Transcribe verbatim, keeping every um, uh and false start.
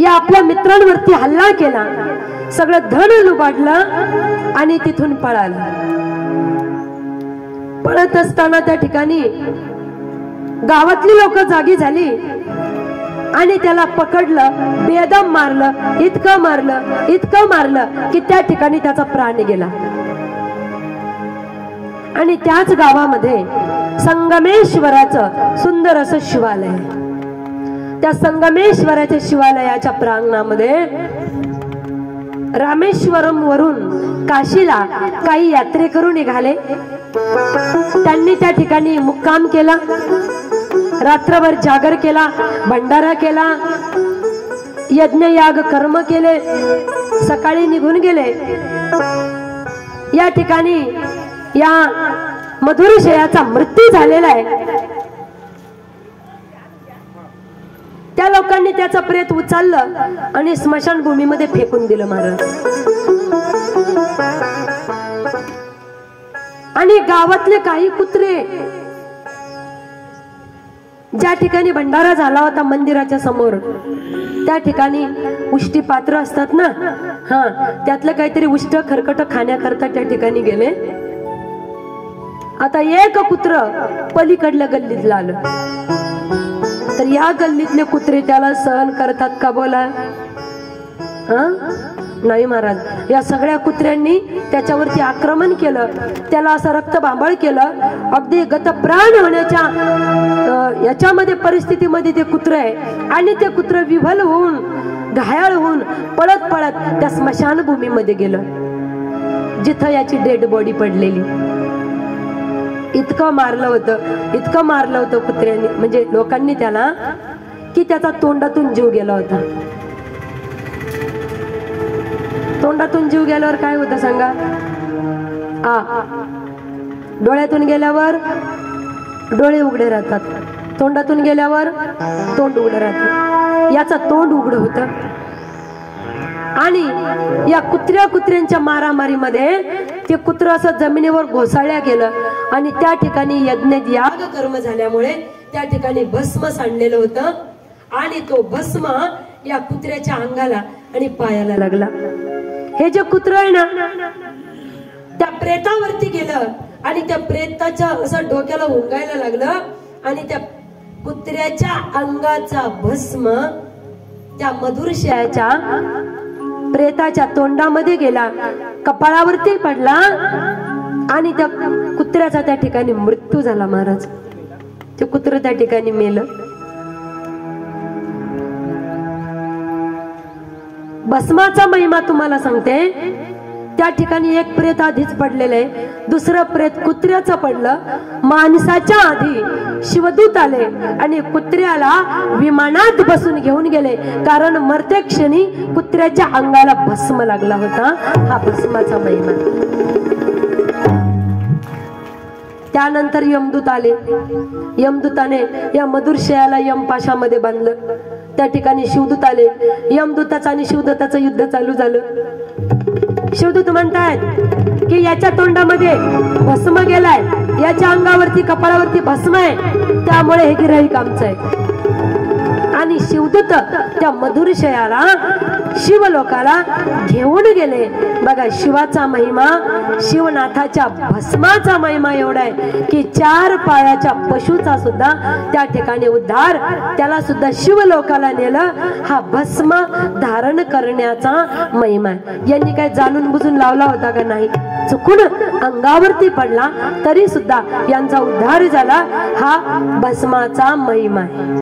या आपल्या मित्रांवरती हल्ला केला, सगळं धन लुबाडलं आणि तिथून पळाला। पळत असताना त्या ठिकाणी गावातली लोक जागी झाली आणि त्याला पकडलं, बेदम मारलं, इतकं मारलं इतकं मारलं की त्या ठिकाणी त्याचा प्राण गेला। आणि त्याच गावामध्ये संगमेश्वराचं सुंदर असं शिवालय, त्या संगमेश्वराच्या शिवालयाच्या प्रांगणामध्ये रामेश्वरम वरून काशीला काही यात्रेकरू निघाले। त्यांनी त्या ठिकाणी मुक्काम केला, रात्रभर जागर केला, भंडारा केला, यज्ञ याग कर्म केले, सकाळी निघून गेले। या ठिकाणी या मधुरशयाचा मृत्यू झालेला आहे। त्या लोकांनी त्याचं प्रेत उचललं आणि स्मशानभूमीमध्ये फेकून दिलं महाराज। आणि गावातले काही कुत्रे ज्या ठिकाणी भंडारा झाला होता मंदिराच्या समोर, त्या ठिकाणी उष्टी पात्र असतात ना, हा त्यातलं काहीतरी उष्ट खरकट खाण्याकरता त्या ठिकाणी गेले। आता एक कुत्र पलीकडल्या गल्लीतला आलं, तर या गल्लीतले कुत्रे त्याला सहन करतात का बोला? हा नाही महाराज। या सगळ्या कुत्र्यांनी त्याच्यावरती आक्रमण केलं, त्याला असं रक्तबांबळ केलं, अगदी गतप्राण होण्याच्या याच्यामध्ये परिस्थितीमध्ये ते कुत्र आहे। आणि ते कुत्र विव्हल होऊन घायाळ होऊन पळत पळत त्या स्मशानभूमीमध्ये गेलं जिथं याची डेड बॉडी पडलेली। इतकं मारलं होतं, इतकं मारलं होतं कुत्र्यांनी, म्हणजे लोकांनी त्याला, की त्याचा तोंडातून जीव गेला होता। तोंडातून जीव गेल्यावर काय होतं सांगा? आ डोळ्यातून गेल्यावर डोळे उघडे राहतात, तोंडातून गेल्यावर तोंड उघडं राहतं। याचं तोंड उघडं होतं आणि या कुत्र्या कुत्र्यांच्या मारामारीमध्ये ते कुत्र असं जमिनीवर घोसाळल्या गेलं आणि त्या ठिकाणी यज्ञ याग कर्म झाल्यामुळे त्या ठिकाणी भस्म सांडलेलं होतं आणि तो भस्म या कुत्र्याच्या अंगाला आणि पायाला लागला। हे जे कुत्र आहे ना, त्या प्रेतावरती गेलं आणि त्या प्रेताच्या असं डोक्याला उंगायला लागलं आणि त्या कुत्र्याच्या अंगाचा भस्म त्या मधुरशयाच्या प्रेताच्या तोंडामध्ये गेला, कपाळावरती पडला आणि त्या कुत्र्याचा त्या ठिकाणी मृत्यू झाला महाराज। ते कुत्र त्या ठिकाणी मेलं। भस्माचा महिमा तुम्हाला सांगते। त्या ठिकाणी एक प्रेत आधीच पडलेलं आहे, दुसरं प्रेत कुत्र्याचं पडलं। माणसाच्या आधी शिवदूत आले आणि कुत्र्याला विमानात बसून घेऊन गेले, कारण मरते क्षणी कुत्र्याच्या अंगाला भस्म लागला होता। हा भस्माचा महिमा। त्यानंतर यमदूत आले, यमदूताने या मधुरशयाला यमपाशामध्ये बांधलं। त्या ठिकाणी शिवदूत आले, यमदूताचं आणि शिवदूताचं युद्ध चालू झालं। शिवदूत म्हणतायत की याच्या तोंडामध्ये भस्म गेलाय, याच्या अंगावरती कपाळावरती भस्म आहे, त्यामुळे हे गिऱ्हाईक आमचं आहे। आणि शिवदूत त्या मधुरशयाला शिवलोकाला घेऊन गेले। बघा शिवाचा महिमा, शिवनाथाच्या भस्माचा महिमा एवढा आहे की चार पायाच्या पशुचा सुद्धा त्या ठिकाणी उद्धार, त्याला सुद्धा शिवलोकाला नेलं। हा भस्म धारण करण्याचा महिमा आहे। यांनी काय जाणून बुजून लावला होता का? नाही, चुकून अंगावरती पडला तरी सुद्धा यांचा उद्धार झाला। हा भस्माचा महिमा आहे।